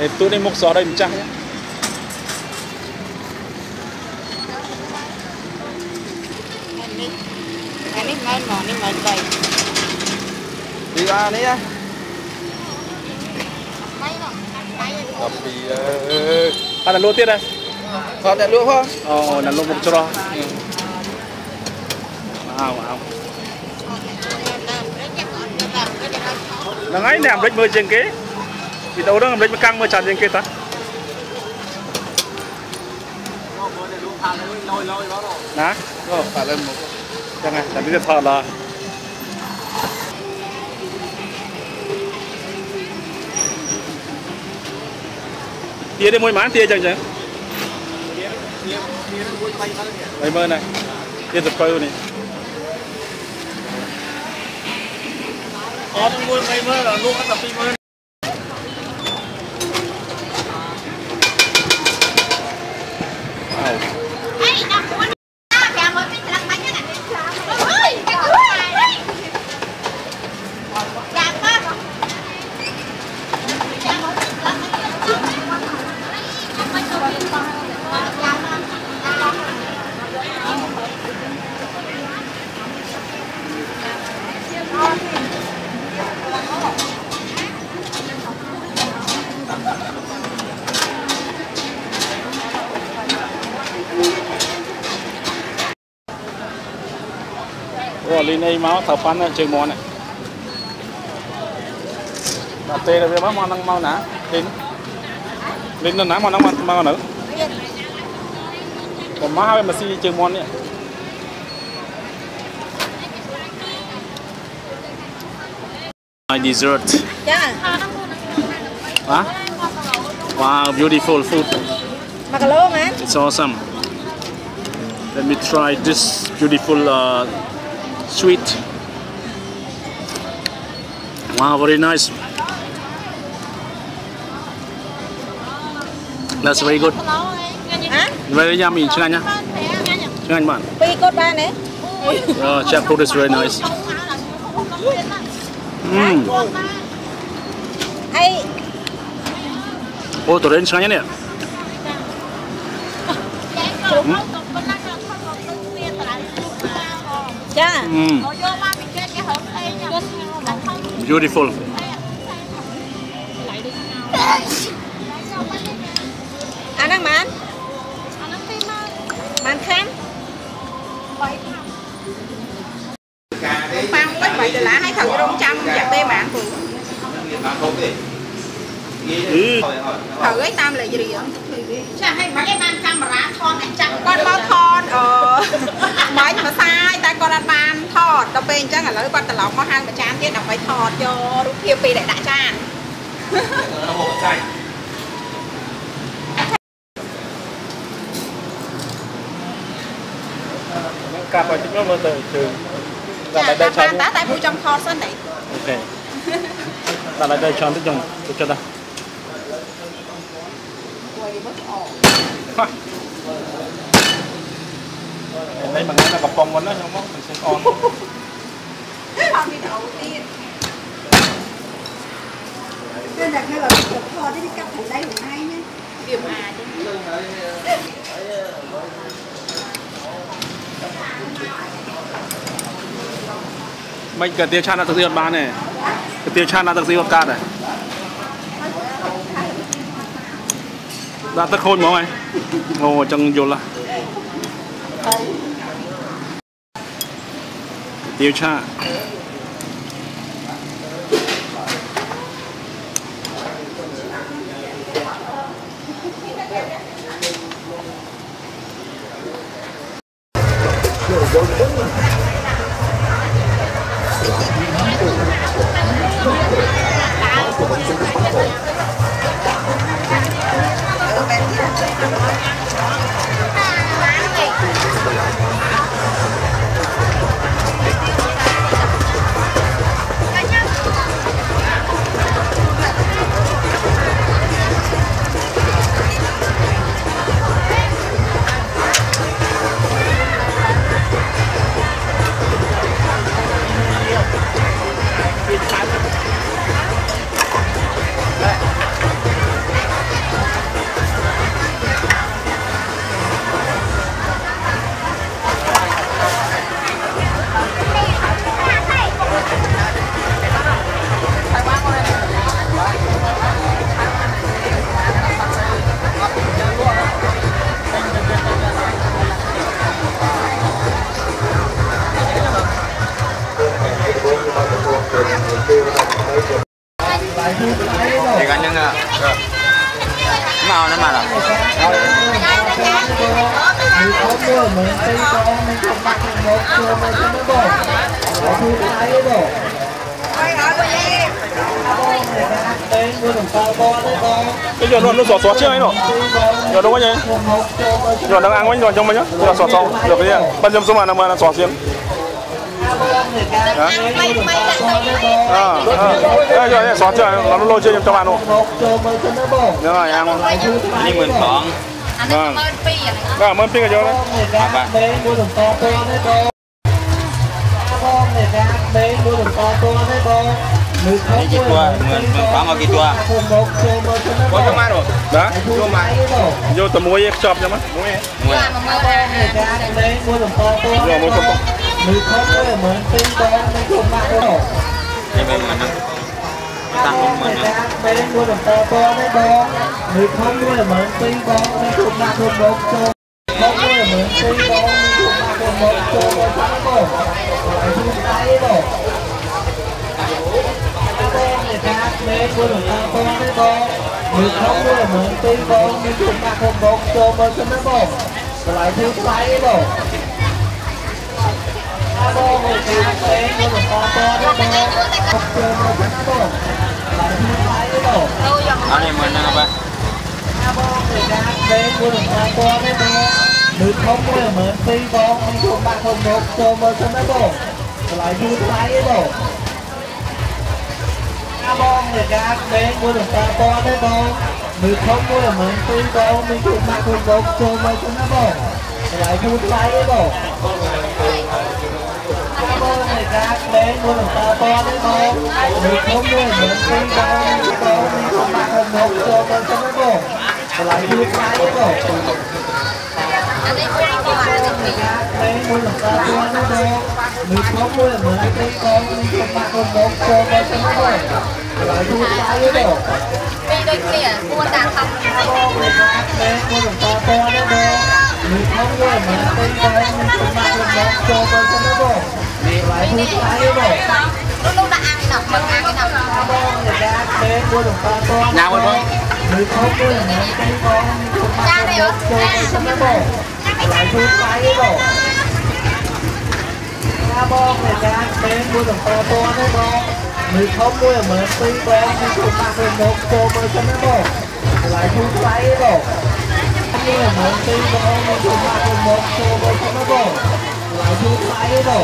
để tôi đi múc gió đây mình chắc nhé. Anh ấy ngon ngon nhưng mà đầy. Đi ra đấy á. Gặp thì là lúa tiết đây. Còn để lúa không? Ồ, là lúa mục cho đó. Wow. Là ngay nè, rít mưa trên kế. Vì đâu đó rít mưa căng mưa tràn trên kế ta. Ná? Phải lên một. Chẳng này, chẳng biết thật là. Tia đi môi mán tia chẳng chẳng. Mấy mơ này. Tia giật coi này. Có trong môi mấy mơ là luôn tập đi mơ. Rồi lên đây máu thập pan là chơi món này. Bà tê là về máu món năng mau nã. Lên nã món năng mau nữa. Còn má hai mà xí chơi món này. My dessert. Yeah. Huh? Wow, beautiful food. Macalo man. It's awesome. Let me try this beautiful sweet. Wow, very nice. That's very good. Hả? Very yummy. Chừng nhá. Chừng bạn. Pi cốt ba nè. Jackfruit is very nice. Ai. Oh, tụi đến chừng nhá nè. Cha. Beautiful. Anh ăn màn. Màn khăn. Phan bất vậy là hay thằng rong trăm và tê mạn phụ. Thử ấy tam là gì vậy? Chả hay mấy cái ban camera thon anh chặt con bao thon mấy mà sai ta con ăn ban thọt đâu bên chắc là lấy con tờ lọc có hang mà chán tiết đọc phải thọt cho lúc kia pì để đại cha. Cà phải thích nó mơ từ từ. Dạ, ta ban tá tại bu trong thọt sơn đấy. Ok. Ta lại đây cho nó dùng cho ta. Đây mà nghe là gặp con nó không có mình sẽ con. Con đi đầu tiên. Nên đặt nó là một kho đi cắt thành đây cũng hay nhé. Điểm à chứ. Mình cần tiêu chan là thực sự bán này. Cái tiêu chan là thực sự cát này. Đã tất khôn mà mày. Ồ chẳng vô là. Tiêu cha. Màu nó mà là cái giò nó xóa trước ấy nọ giò đúng không nhỉ giò đang ăn quanh giò trong mình nhá giò xóa sau được cái gì ban số mà là xóa xiên rồi xóa chưa nó lôi chưa trong ăn luôn đúng rồi ăn luôn đi mình còn vâng mơn pin cái giò đấy đi chích tua mình có một cái tua có cho mai rồi đó cho mai vô tầm muối chọc cho mắt muối muối rồi muối không đây bên mình tăng lên mình anh em mình apa được không có là mượn phi con mình thuộc bạn không một cho mơ cho nó bộ lại vui tay bộ bon người ta đến của được ta to đấy con được không có là mượn phi con mình thuộc bạn không một cho mơ cho nó bộ lại vui tay bộ bon người ta đến của được ta to đấy con được không có là mượn phi con mình thuộc bạn không một cho mơ cho nó bộ lại vui tay bộ mình không mua là mượn cái con mình không mặc con một cho nó cho nó rồi lại thu tay với đồ đi đây kìa mua đàn học mình mua được to to đó đồ mình không mua là mượn cái con mình không mặc con một cho nó cho nó rồi lại thu tay với đồ lúc đã ăn nào mình ăn cái nào người ta mua được to to nào rồi không mình không mua là mượn cái con mình không mặc con một cho nó rồi lại thu tay với đồ bon người ta đến mua được to to đấy con mình không mua là mượn phi con mình không mặc được một cho mơ cho nó bộ lại thu tay bộ mua là mượn phi con mình không mặc được một cho mơ cho nó bộ lại thu tay bộ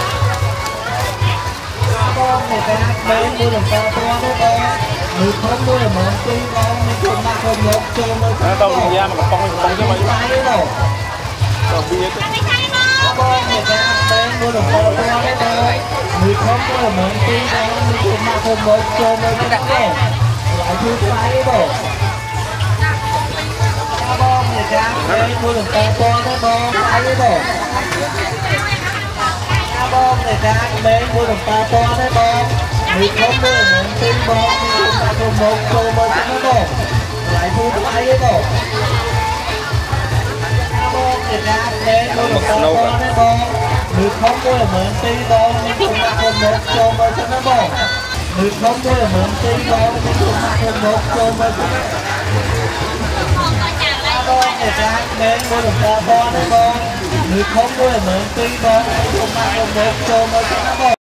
bon người ta đến mua được to to đấy con mình không mua là mượn phi con mình không mặc được một cho mơ cho nó bộ ra mà con cho mày tay bộ bon người ta đến mua được to to đấy con mình không có là mượn phi con mình không mặc được một cho mơ cho nó bộ lại thu tay bộ bon người ta đến mua được to to đấy con tay bộ bon người ta đến mua được to to đấy con mình không có là mượn phi con mình không mặc được một cho mơ cho nó bộ lại thu tay bộ người ta đến mua được to to đấy con mình không có là mượn phi con mình không mặc được một cho mơ cho nó bộ mình không có là mượn phi con mình không mặc được một cho mơ cho nó bon người ta đến mua được to to đấy con mình không có là mượn phi con mình không mặc được một cho mơ cho nó bộ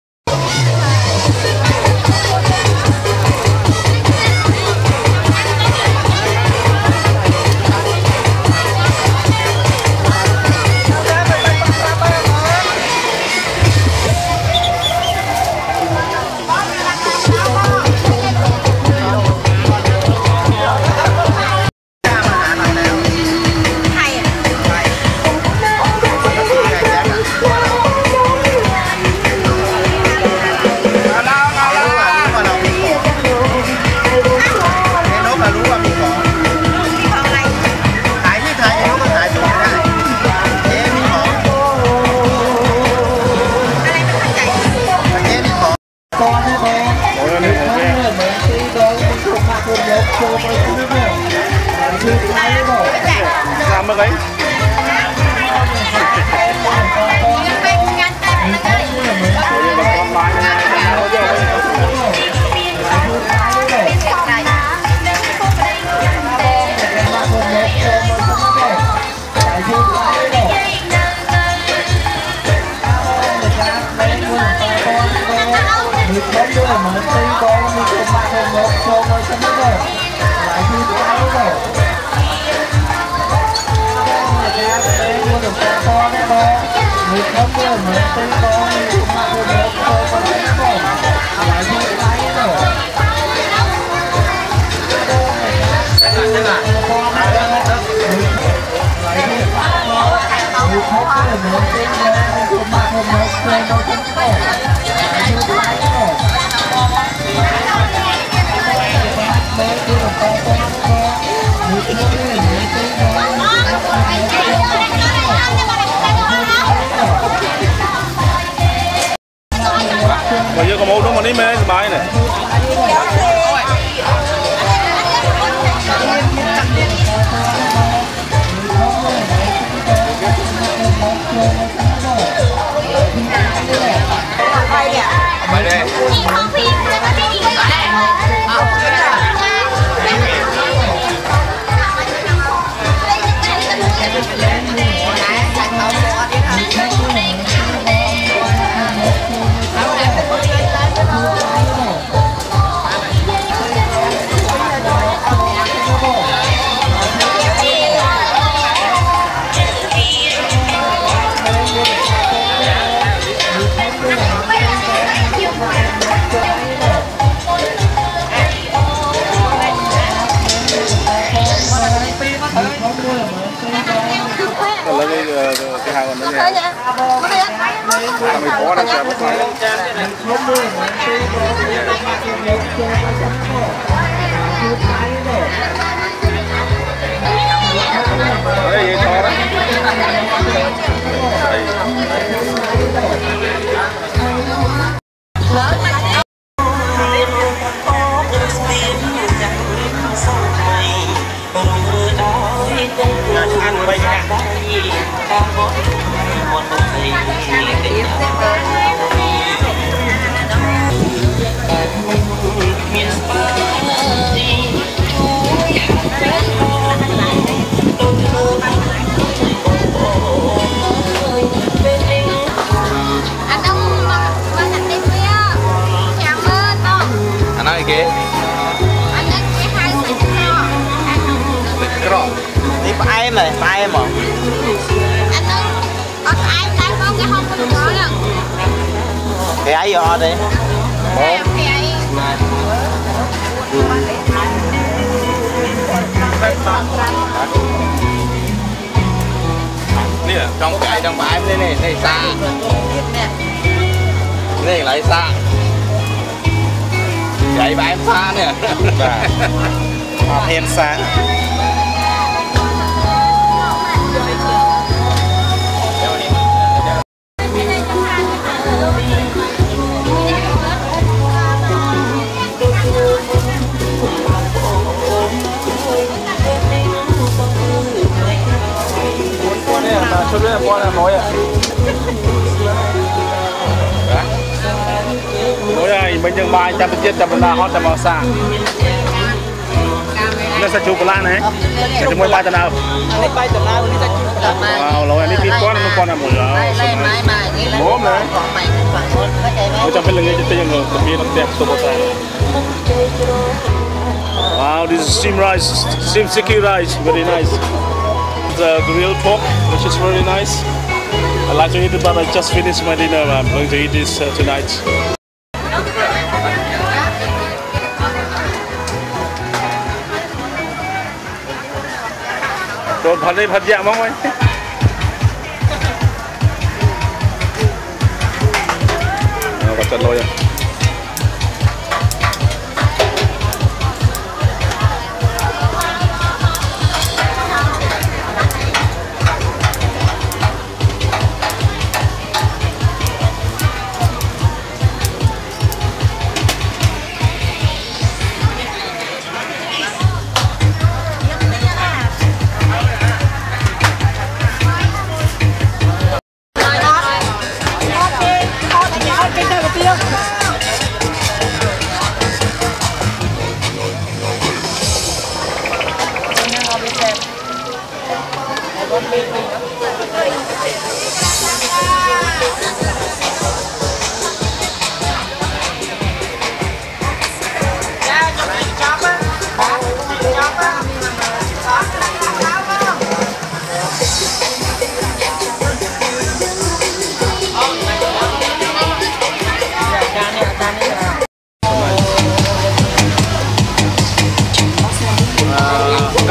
làm cái Bây giờ có mẫu đúng mà đi mê bài này. Bài đây. Cái hàng còn nữa nha. Làm gì có đâu, bắt phải. Đấy, vậy cho đó. Ăn bây giờ. Anh nói kìa. Anh nói cái hai Cái đi phải em này, phải em mà. anh ơi, có ai tay không cái không có được nói đâu. Cái ấy vô đi. Cái ấy. Nè, trong bãi em đây này, đây xa. Đây lại xa. Vậy bãi em xa nè. Thêm xa. Cho biết là con là nói à? Nói là mình đang bài chăm chết chăm là hot chăm màu xa. Nó sẽ chụp lại này. Chúng mới bài tận nào? Bay tầm nào đi ta chụp. Wow, lâu này đi con là một rồi. Bố này. Tôi chẳng biết là người chơi người tập viên đẹp tôi có thể. Wow, this is steam rice, steam sticky rice, very nice. The grilled pork, which is very nice. I like to eat it, but I just finished my dinner. I'm going to eat this tonight. Đồผัดđâyผัดdạ mong anh. Và chân lôi rồi.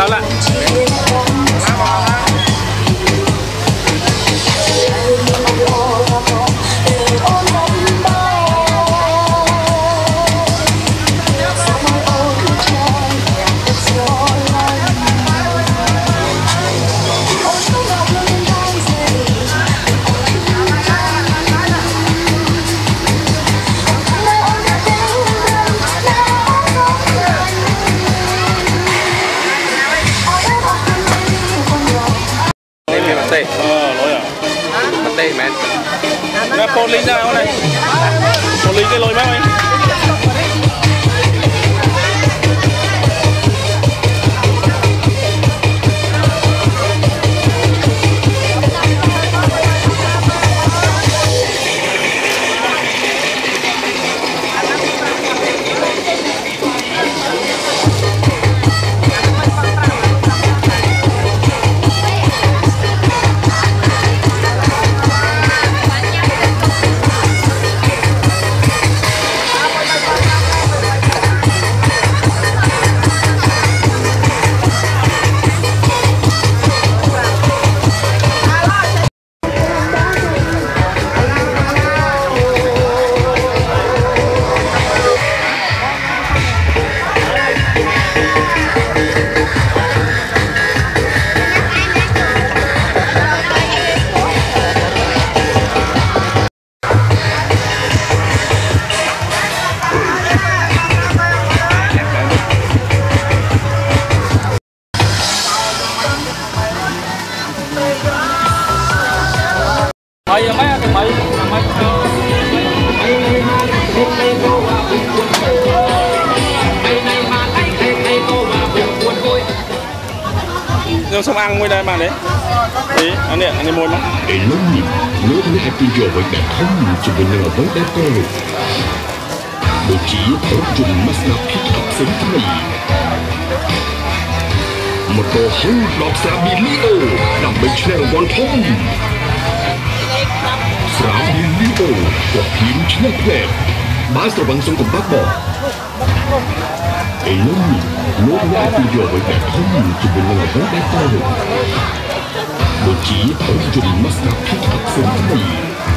sao lại lỗi à tê mẹ nó con linh ra con này con linh cái lôi mép anh Nếu xong ăn mới đây mà đấy. Đấy, anh này mồi mà. Eloni, nếu thấy hai tư giờ với bạn không chỉ bên nào với đá tơ. Đôi chỉ ở chung masna pít học sinh cái này. Một tổ hưu lọt xa bị liêu, nằm bên trên quan thông. Sá bị liêu, hoặc phím trên đẹp. Bá sờ bằng sông cùng bác bỏ. Eloni, nếu thấy hai tư giờ với bạn không chỉ bên nào với đá tơ. Đôi chỉ ở chung masna pít học sinh cái này.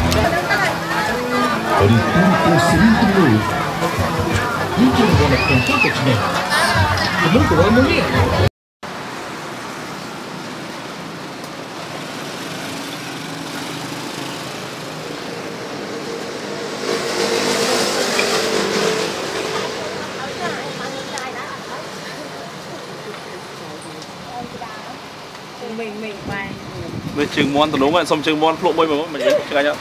Ở đây tôi xin cái này. Những chuyện gọi là còn tốt cái này. Muốn của anh muốn đi. Mình bài Mình chừng món từ đúng rồi, xong chừng món lộ bơi mà mình chừng anh ạ.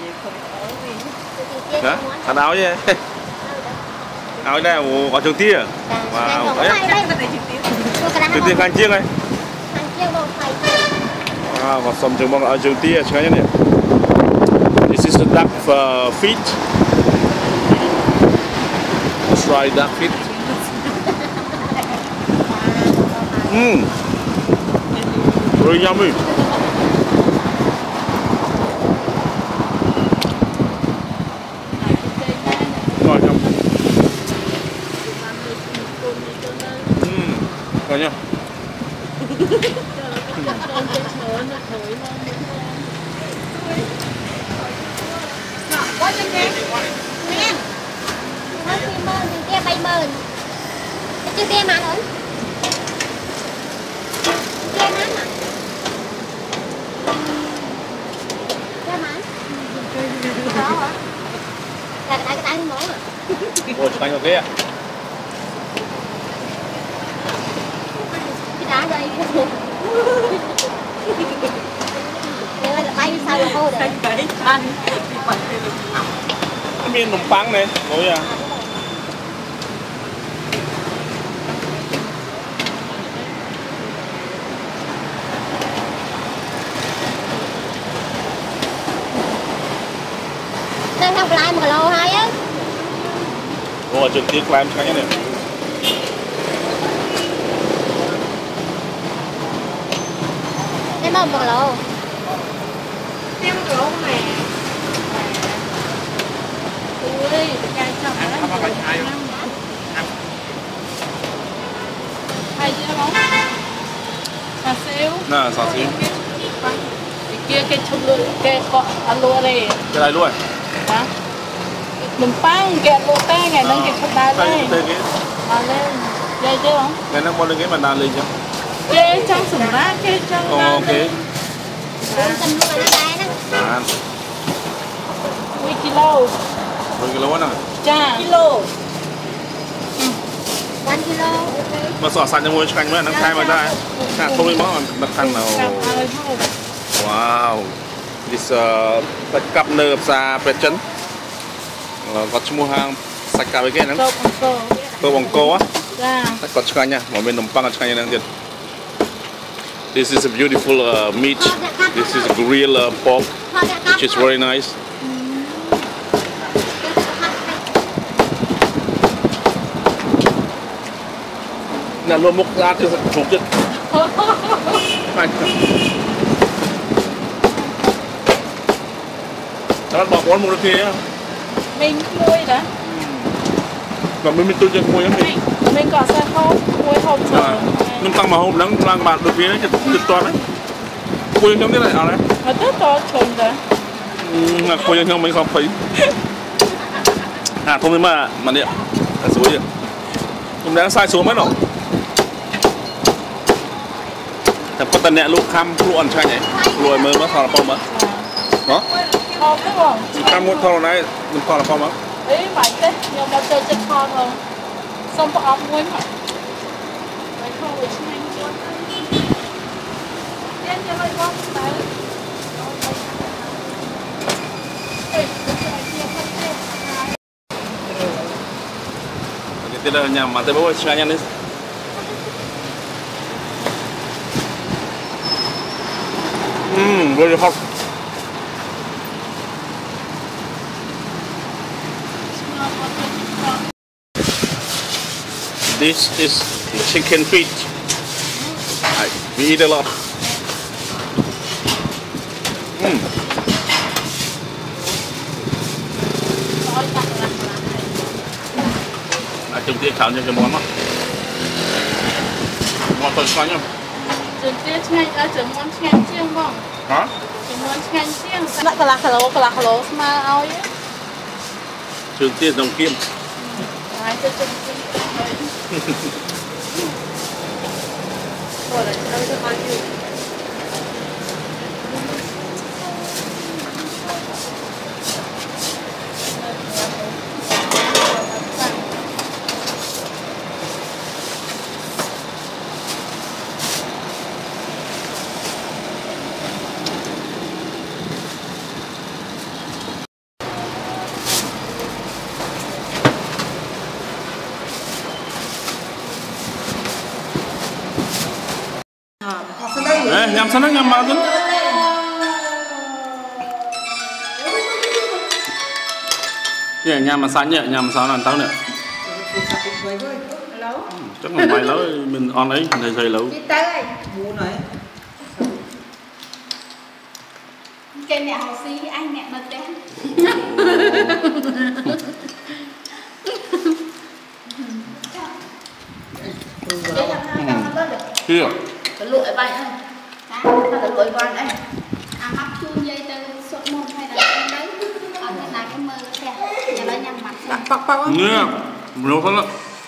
Đó, thằng áo chứ. Áo này có trường tia. Wow, đấy. Trường tia khăn chiêng này. Wow, có xong chừng món ở trường tia chừng anh nhé. This is the duck feet. Let's try duck feet. Really yummy. Ngon không? Ngon nhá. có trên đây nè, nó kia mơn, kia bay mơn, chưa kia mà nữa, kia má mà, kia má, đó hả? Là cái tay món à? Ôi, chụp anh vào kia ạ. Cái đá đây. Đây là bay sao là cô đấy. Miếng nấm băng này, ngồi à. Đang học lại 1 kg 2 á. Ồ, trực tiếp làm cho anh này. Em mong 1 kg. Em 1 kg này. Ui, cái chồng nó phải hai không? Hay chưa không? xíu. Nè, sò xíu. Kia cái chụp lụa cái có ăn lụa đây. Cái này luôn. Hả? Nấm băng cái lụa té ngày nâng cái chụp đá đây. Đây cái. Lên. Đây chứ không? Ngày nó bao nhiêu cái mà đàn lên chứ? Cái trong sủng ra cái trong. Ok. Cần lụa ở đây đó. À. 1 kilo. 1 kilo nè. Cha. Kilo. 1 kilo. Mà sò sạch cho mua canh mới nó khai mà ra. À, không đi món đặt thằng nào. Wow. This bạch cặp nơ xa bạch chân. Có mua hàng sạch cả với cái nó. Tô bông cô á. Có canh nha, mà bên nồng băng canh nha đang This is a beautiful meat. This is a grilled pork, which is very nice. Là luôn múc ra thì chụp chứ. Đó bỏ món một kia á. Mình muối đó. Còn mình tôi chơi muối mình. Mình có sao không? Muối hộp rồi. Nhưng tăng mà hôm nắng lang bạc được phía cái tuyệt toàn đấy. Muối giống thế này à đấy. Ở tết to trùng rồi. Mà muối giống mình không thấy. À không mà nè. Là suối ạ. Chúng đang sai xuống mấy rồi. Thật có tận nè lúc khăm luồn cho anh ấy. Luồn mới mất thò là phong mất. Đó. Không biết không? Khăm một thò này mình thò là phong mất. Ý mày thế, nhưng mà chơi trên con rồi. Xong có ống muối mà. Mày không được nhanh luôn. Đến cho mày con tới. Tidak nyaman, tapi bawa sekalian nih. Very hot. This is chicken feet. We eat a lot. Chúng ta khảo những cái món đó. Món tôi xoay nhá. Chúng ta ngay ở chỗ món chan chiên không? Hả? Chỗ món chan chiên. Lại cả lá lố mà ao ấy. Trường tiên đồng kim. Ai cho trường tiên. Rồi lại đâu cho bao nhiêu. Nhằm sao nó nhằm vào tính. Cái nhằm mà xanh nhẹ, nhằm sao làm tao nữa. Chắc là mày lâu mình on ấy, mình thấy lâu. Cái mẹ học sĩ anh mẹ bật đấy. Kia. Lụi bay anh. Là lụi van anh. À hấp chua dây từ sốt môn hay là đấy. Ở đây là cái mơ kìa. Nhà nó nhằm mặt. Bọc Nè, nhiều thật lắm.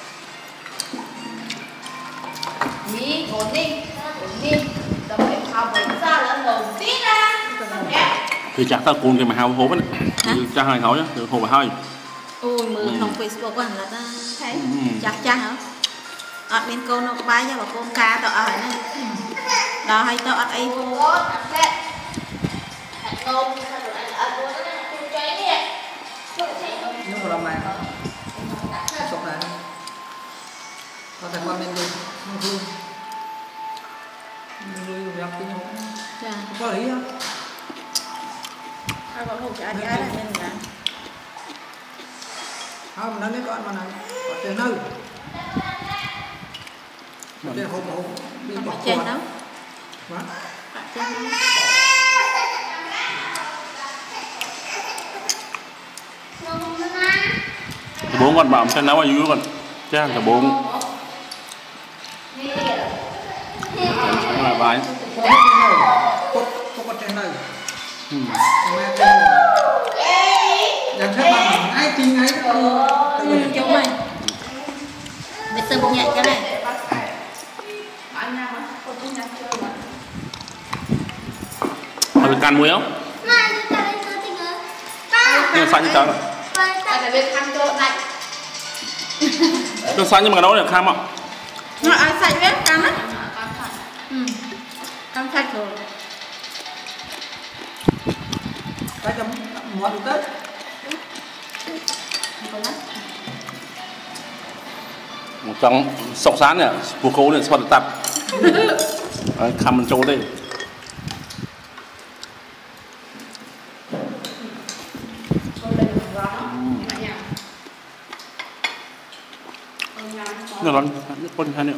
Mì ổn đi. Tao phải học bánh ra là đầu tí ra. Thì chắc tao cuốn cái mà hao hố này. Chắc hai khẩu nhá, từ hồ hai. Ôi mơ trong Facebook của anh là ta thấy chắc hả? Ở bên cô nó có bái cho bà cô ca tao ở này. Đó hay tao ở đây vô. Nếu mà làm này chụp này có thể qua bên đi vui gặp cái nhau có lý không? Ai có hộp cho anh gái là nên là không, nó lấy con mà này có tiền đâu có tiền hộp đi bọc trên đó trên đó. Bốn con bảo xem nấu bao nhiêu con. Chắc là bốn. là vài có trên đây làm thế bằng ai tin ấy chung này để sơ nhẹ cái này Hơi can muối không? Nhưng mà xanh như trắng Tương xanh nhưng mà nấu được kham không? nó ai xanh biết cắn á cắn sạch rồi cái chấm món được đấy Trong sọc sán nè, phù khố nè, xoát tập khăm mình trâu đây nó lắm, nước con hai nữa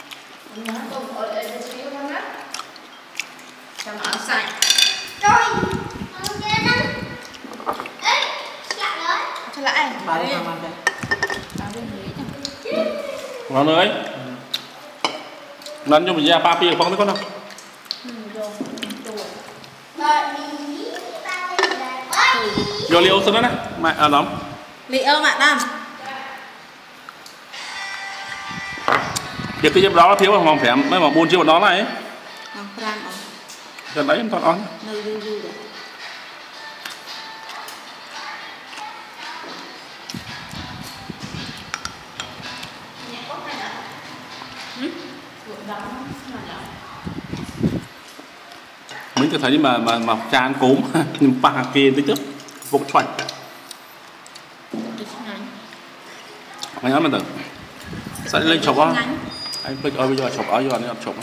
sạch cho lại bà đi làm ăn ngon ơi lần cho mình ra ba pia phong thấy con không vô liêu xin đó nè mẹ à lắm liệu mà đam việc cái giúp đó thiếu không phải mấy mà buôn chưa đó này gần đấy em toàn on mình cứ thấy mà chan cốm nhưng ba kia tới trước vội chuẩn anh nói mà tưởng sẽ lên chụp không anh bây giờ chụp áo giờ này chụp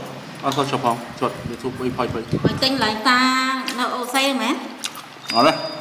sao chụp không chuột để chụp quay quay tinh lại ta nó say mà đó đây